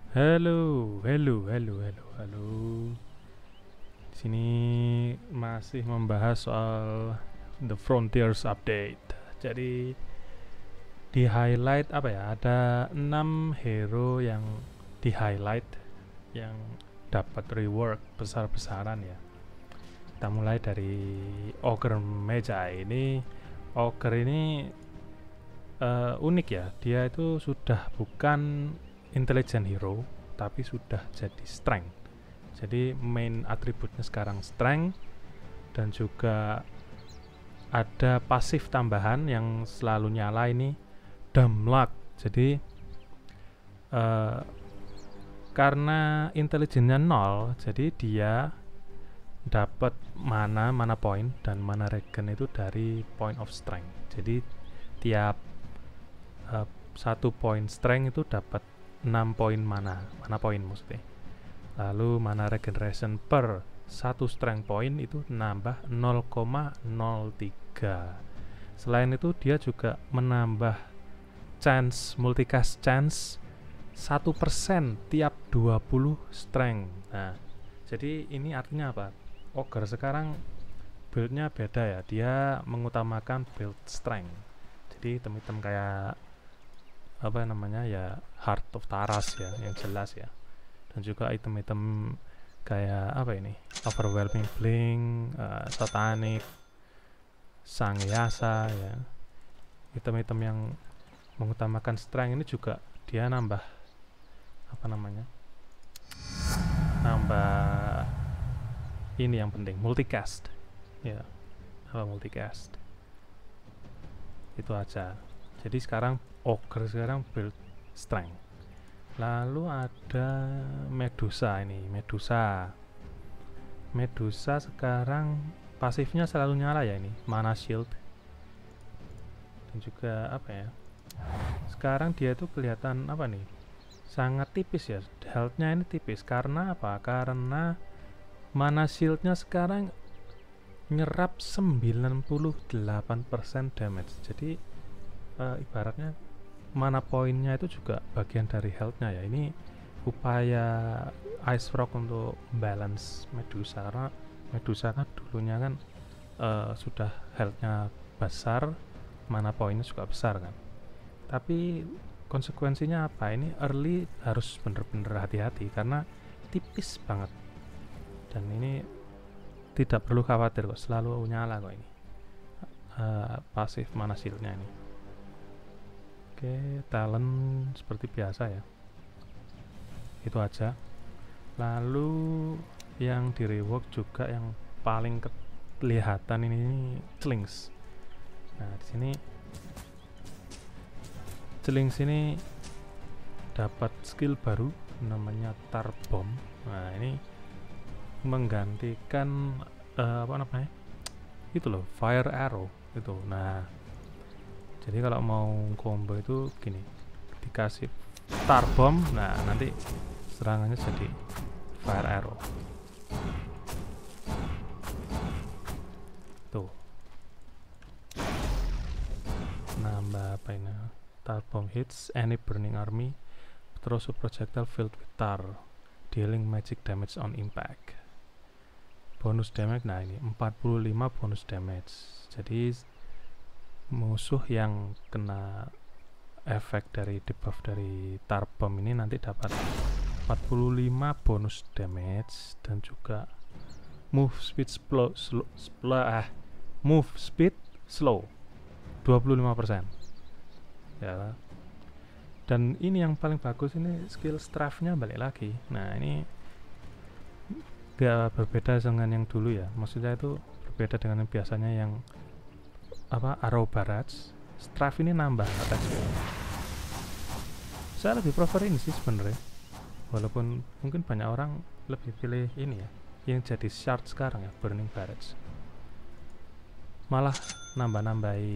Halo, halo. Di sini masih membahas soal The Frontiers Update. Jadi di highlight apa ya? Ada 6 hero yang di highlight yang dapat reward besar-besaran ya. Kita mulai dari Ogre Magi ini. Ogre ini unik ya. Dia itu sudah bukan intelligent hero, tapi sudah jadi strength. Jadi main atributnya sekarang strength, dan juga ada pasif tambahan yang selalu nyala ini dumb luck. Jadi karena intelijennya 0, jadi dia dapat mana point dan mana regen itu dari point of strength. Jadi tiap 1 point strength itu dapat 6 poin mana poin maksudnya. Lalu mana regeneration per 1 strength point itu nambah 0,03. Selain itu dia juga menambah chance, multicast chance 1% tiap 20 strength. Nah, jadi ini artinya apa? Ogre sekarang buildnya beda ya. Dia mengutamakan build strength. Jadi item-item kayak apa namanya ya, Heart of Taras ya, yang jelas ya. Dan juga item-item kayak apa ini, Overwhelming Blink, Satanic, Sangyasa ya. Item-item yang mengutamakan strength ini juga dia nambah apa namanya, nambah ini yang penting, multicast ya. Apa multicast itu aja. Jadi sekarang Ogre sekarang build strength. Lalu ada Medusa ini. Medusa sekarang pasifnya selalu nyala ya ini, mana shield. Dan juga apa ya, sekarang dia tuh kelihatan apa nih, sangat tipis ya, healthnya ini tipis. Karena apa? Karena mana shieldnya sekarang nyerap 98% damage. Jadi ibaratnya mana poinnya itu juga bagian dari healthnya ya. Ini upaya Ice Frog untuk balance Medusa, karena Medusa kan dulunya kan sudah healthnya besar, mana poinnya juga besar kan. Tapi konsekuensinya apa? Ini early harus bener-bener hati-hati karena tipis banget. Dan ini tidak perlu khawatir kok, selalu nyala kok ini pasif mana shieldnya ini. Oke, talent seperti biasa ya. Itu aja. Lalu yang di rework juga yang paling kelihatan ini Slings. Nah, di sini Slings ini dapat skill baru namanya Tar Bomb. Nah, ini menggantikan apa namanya? Itu loh, Fire Arrow itu. Nah, jadi kalau mau combo itu gini, dikasih Tar Bomb, nah nanti serangannya jadi Fire Arrow. Tuh. Nambah apa ini? Tar Bomb hits any burning army, throws a projectile filled with tar, dealing magic damage on impact. Bonus damage, nah ini 45 bonus damage. Jadi musuh yang kena efek dari debuff dari Tar Bomb ini nanti dapat 45 bonus damage, dan juga move speed slow 25% ya. Dan ini yang paling bagus, ini skill strafe-nya balik lagi. Nah, ini gak berbeda dengan yang dulu ya, maksudnya itu berbeda dengan yang biasanya yang apa, Arrow Barrage. Strafe ini nambah attack skill. Saya lebih prefer ini sih sebenarnya, walaupun mungkin banyak orang lebih pilih ini ya, yang jadi shard sekarang ya, Burning Barrage. Malah nambah-nambahi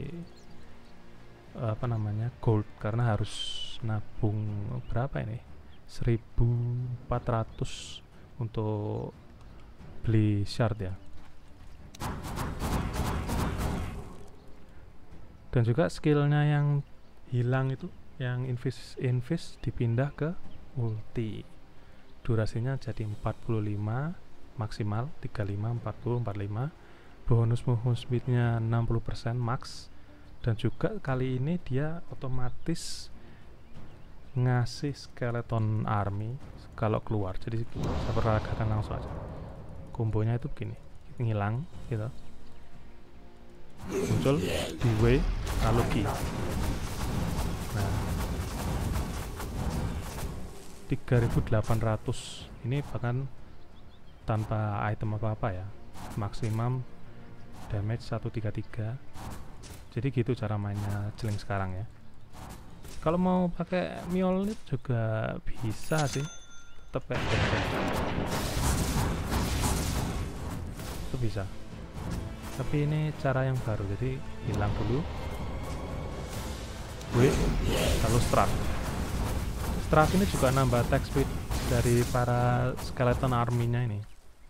apa namanya, gold, karena harus nabung berapa ini, 1400 untuk beli shard ya. Dan juga skillnya yang hilang itu, yang invis dipindah ke ulti. Durasinya jadi 45 maksimal, 35, 40, 45. Bonus movement speednya 60% max. Dan juga kali ini dia otomatis ngasih skeleton army kalau keluar. Jadi saya peragakan langsung aja. Kombonya itu begini, ngilang gitu, muncul di W lalu Q. Nah, 3800 ini bahkan tanpa item apa-apa ya, maksimum damage 133. Jadi gitu cara mainnya Jeling sekarang ya. Kalau mau pakai Mjolnir juga bisa sih, tetap kayak gitu. Itu bisa. Tapi ini cara yang baru, jadi hilang dulu. Lalu strike. Strike ini juga nambah attack speed dari para skeleton army-nya ini.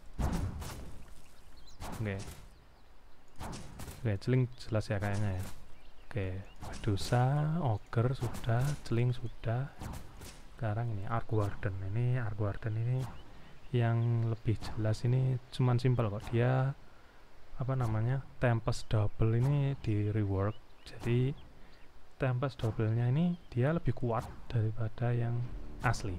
Oke. Oke, Jeling jelas ya kayaknya ya. Oke, Medusa, Ogre sudah, Jeling sudah. Sekarang ini Arc Warden. Ini Arc Warden ini yang lebih jelas, ini cuman simpel kok. Dia apa namanya, Tempest Double ini di rework. Jadi Tempest Double-nya ini dia lebih kuat daripada yang asli.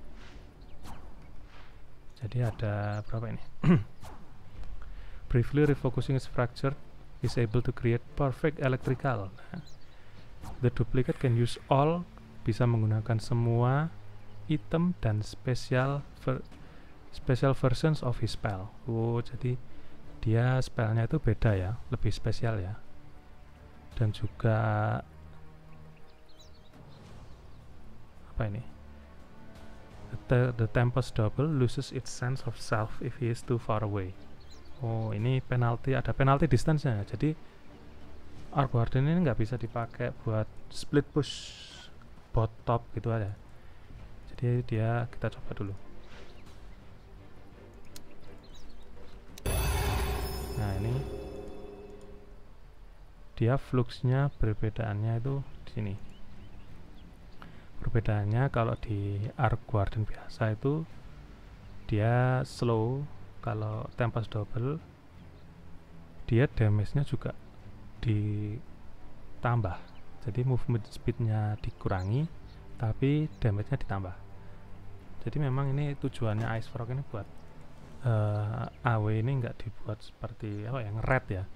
Jadi ada berapa ini? Briefly refocusing is fractured is able to create perfect electrical. The duplicate can use all, bisa menggunakan semua item dan special versions of his spell. Oh, jadi dia spellnya itu beda ya, lebih spesial ya. Dan juga apa ini? The Tempest Double loses its sense of self if he is too far away. Oh, ini penalty, ada penalty distance-nya. Jadi Arc Warden ini nggak bisa dipakai buat split push bot top gitu aja. Jadi dia, kita coba dulu. Nah, ini dia fluxnya perbedaannya itu di sini. Perbedaannya kalau di Arc Warden biasa itu dia slow, kalau Tempest Double dia damage-nya juga ditambah. Jadi movement speed-nya dikurangi tapi damage-nya ditambah. Jadi memang ini tujuannya Ice Frog ini buat AW ini nggak dibuat seperti apa yang red ya.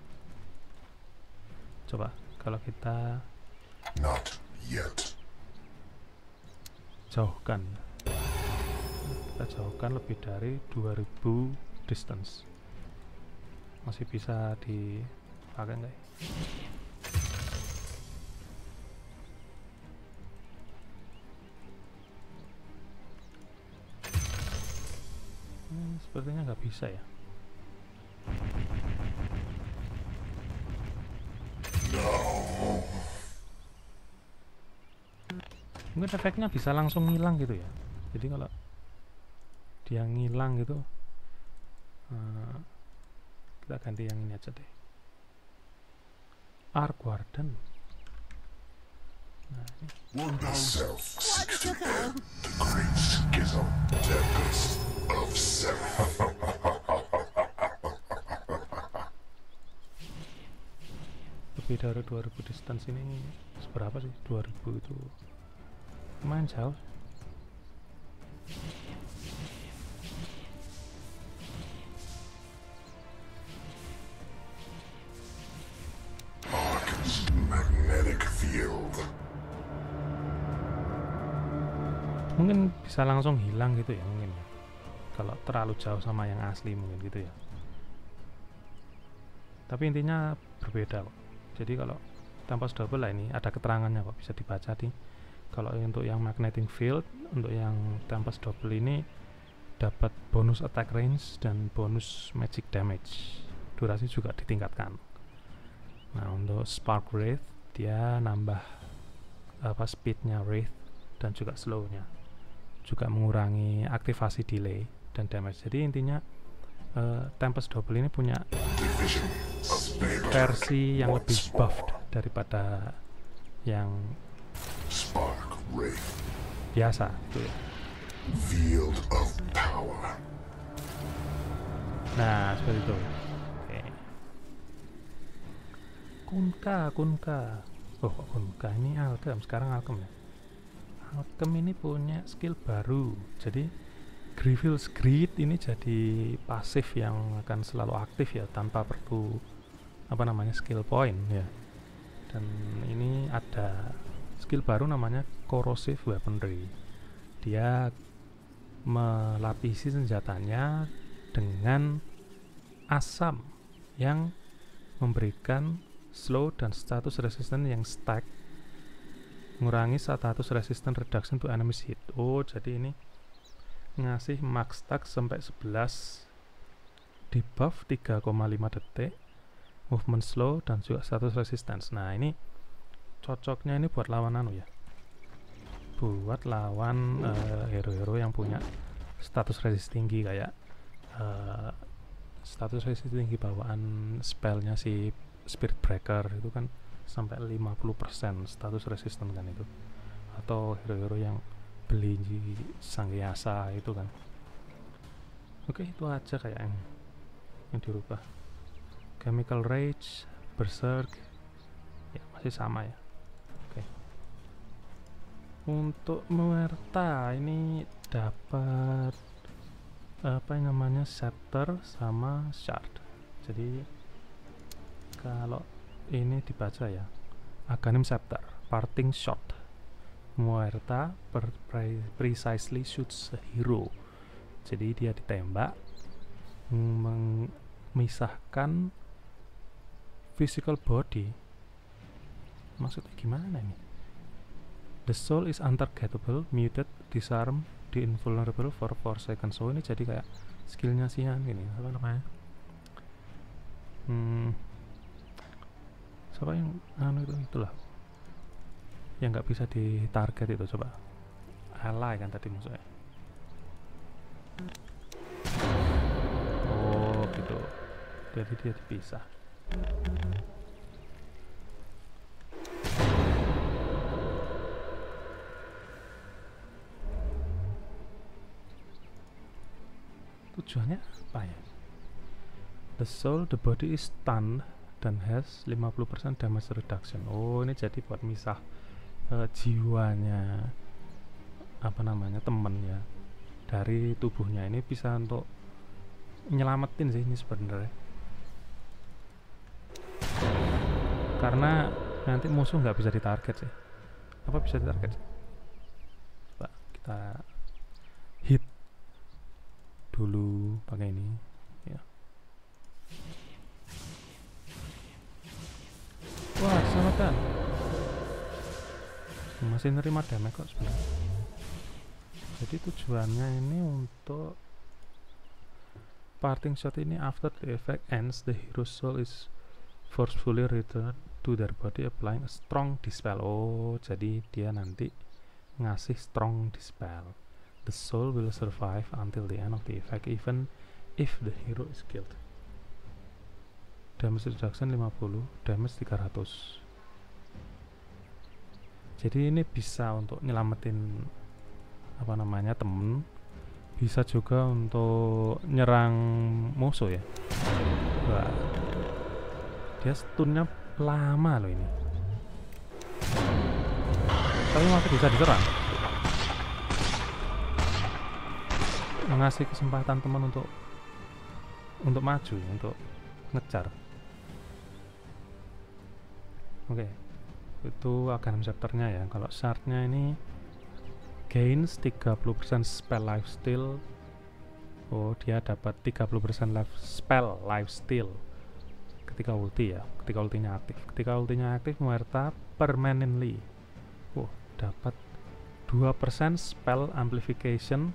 Coba kalau kita Not yet. jauhkan, kita jauhkan lebih dari 2000 distance, masih bisa dipakai nggak ya? Sepertinya nggak bisa ya. Mungkin efeknya bisa langsung ngilang gitu ya. Jadi kalau dia ngilang gitu, kita ganti yang ini aja deh, Arc Warden. Nah, ini. The self seeks to end the great schism, tempest of self. Lebih dari 2000 distance ini seberapa sih? 2000 itu lumayan jauh. Arc's magnetic field. Mungkin bisa langsung hilang gitu ya, mungkin ya. Kalau terlalu jauh sama yang asli mungkin gitu ya. Tapi intinya berbeda kok. Jadi kalau Tempest Double lah ini ada keterangannya kok, bisa dibaca nih. Kalau untuk yang magnetic field, untuk yang Tempest Double ini dapat bonus attack range dan bonus magic damage. Durasi juga ditingkatkan. Nah, untuk Spark Wraith dia nambah speednya Wraith dan juga slownya. Juga mengurangi aktivasi delay dan damage. Jadi intinya Tempest Double ini punya versi yang lebih buffed daripada yang Spark Wraith. biasa gitu ya. Field of power. Nah, seperti itu. Oke. Kunka. Oh, kok Kunka ini Alchem, sekarang Alchem ya. Alchem ini punya skill baru. Jadi Grievil's Greed ini jadi pasif yang akan selalu aktif ya, tanpa perlu skill point ya. Dan ini ada skill baru namanya Corrosive Weaponry. Dia melapisi senjatanya dengan asam yang memberikan slow dan status resistance yang stack, mengurangi status resistance reduction to enemies hit. Oh, jadi ini ngasih max stack sampai 11, debuff 3,5 detik, movement slow, dan juga status resistance. Nah, ini cocoknya ini buat lawan ya, buat lawan hero-hero yang punya status resist tinggi, kayak status resist tinggi bawaan spellnya si Spirit Breaker itu kan sampai 50% status resistance kan itu, atau hero-hero yang beli Sangyasa itu kan. Oke, itu aja kayak yang dirubah. Chemical Rage, Berserk ya masih sama ya. Oke. Untuk Muerta ini dapat Scepter sama Shard. Jadi kalau ini dibaca ya, Aghanim Scepter, Parting Shot. Muerta precisely shoots a hero. Jadi dia ditembak memisahkan physical body. Maksudnya gimana ini? The soul is untargetable, muted, disarm, invulnerable for 4 seconds. So ini jadi kayak skillnya sih gini, apa namanya? Siapa yang itulah yang nggak bisa ditarget itu, coba ally kan tadi musuhnya. Oh gitu, jadi dia dipisah. Tujuannya apa ya? The soul, the body is stunned dan has 50% damage reduction. Oh, ini jadi buat misah jiwanya temen ya dari tubuhnya. Ini bisa untuk nyelamatin sih ini sebenarnya, karena nanti musuh nggak bisa ditarget sih. Apa bisa ditarget? Coba kita hit dulu pakai ini ya. Wah, selamatkan. Masih nerima damage kok sebenarnya. Jadi tujuannya ini untuk parting shot ini, after the effect ends, the hero's soul is forcefully returned to their body applying a strong dispel. Oh, jadi dia nanti ngasih strong dispel. The soul will survive until the end of the effect even if the hero is killed. Damage reduction 50, damage 300. Jadi ini bisa untuk nyelamatin temen, bisa juga untuk nyerang musuh ya. Wah, dia stunnya lama loh ini, tapi masih bisa diserang, ngasih kesempatan teman untuk maju, untuk ngejar. Oke. Itu Aghanim Scepternya ya. Kalau shardnya ini gains 30% spell lifesteal. Oh, dia dapat 30% spell lifesteal ketika ulti ya, ketika ultinya aktif. Ketika ultinya aktif, Muerta permanently dapat 2% spell amplification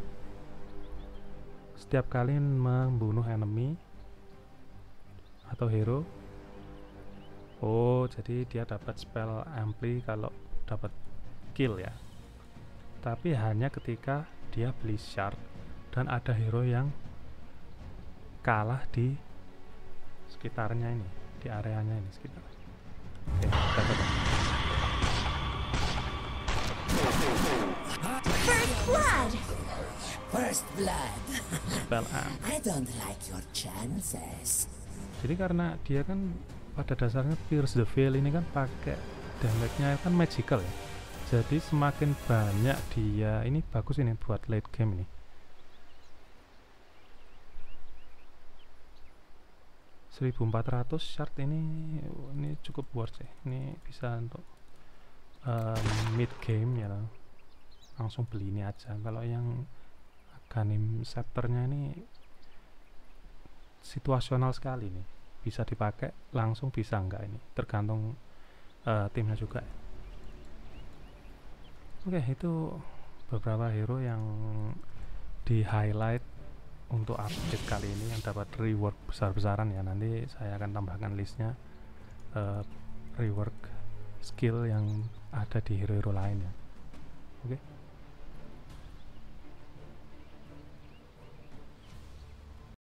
setiap kali membunuh enemy atau hero. Oh, jadi dia dapat spell ampli kalau dapat kill ya. Tapi hanya ketika dia beli shard dan ada hero yang kalah di sekitarnya ini, di areanya ini sekitar. Oke, dapat. blood! First blood. Spell Amp. I don't like your chances. Jadi karena dia kan pada dasarnya Pierce the Veil ini kan pakai damage-nya kan magical ya. Jadi semakin banyak dia, ini bagus ini buat late game ini. 1400 shard ini cukup worth ya. Ini bisa untuk mid game ya, langsung beli ini aja. Kalau yang Aghanim Scepter-nya ini situasional sekali nih, bisa dipakai langsung bisa enggak, ini tergantung timnya juga. Oke, itu beberapa hero yang di highlight untuk update kali ini yang dapat rework besar-besaran ya. Nanti saya akan tambahkan listnya rework skill yang ada di hero-hero lain ya. Oke.